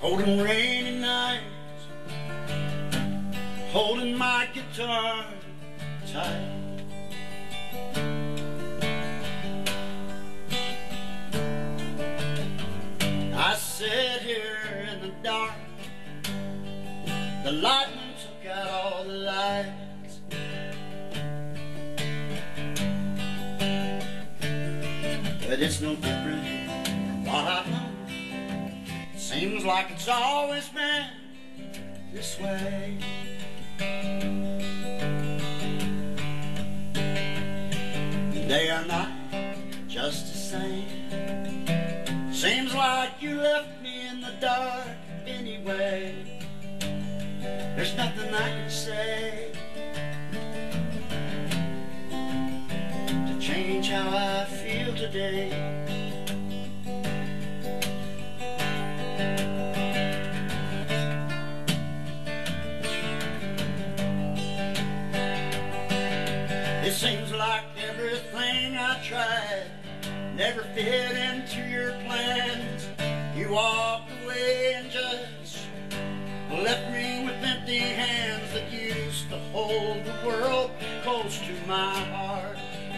Holding rainy nights, holding my guitar tight. I sit here in the dark, the lightning took out all the lights. But it's no different from what I've known. Seems like it's always been this way. Day or night, just the same. Seems like you left me in the dark anyway. There's nothing I can say to change how I feel today. It seems like everything I tried never fit into your plans. You walked away and just left me with empty hands that used to hold the world close to my heart.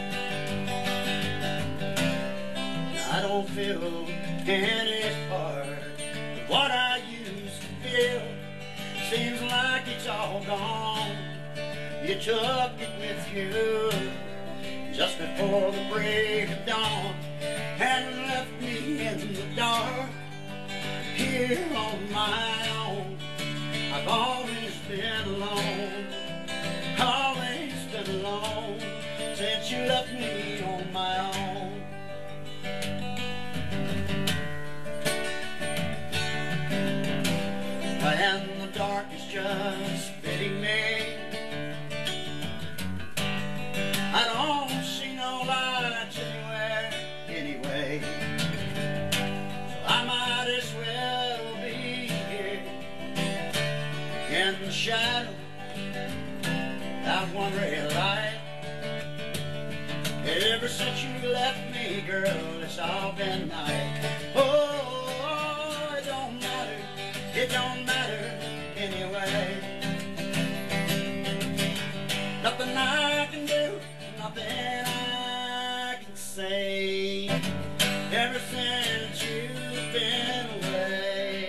I don't feel any part of what I used to feel. Seems like it's all gone. You took it with you just before the break of dawn and left me in the dark here on my own. I've always been alone, always been alone since you left me on my own. And the dark is just fitting me. I don't see no lights anywhere anyway, so I might as well be here in the shadow without one ray of light. Ever since you left me, girl, it's all been night. Oh, it don't matter anyway. Nothing I can do, nothing I can say, ever since you've been away.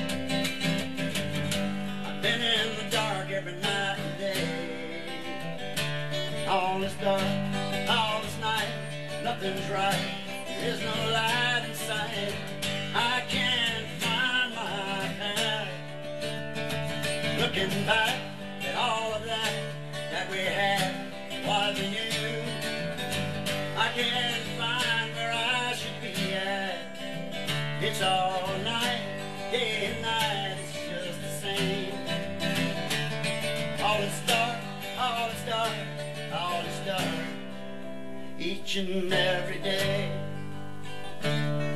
I've been in the dark every night and day. All is dark, all is night, nothing's right, there is no light in sight. I can't find my path. Looking back at all of that we had, wasn't you? I can't find where I should be at. It's all night, day and night, it's just the same. All is dark, all is dark, all is dark, each and every day.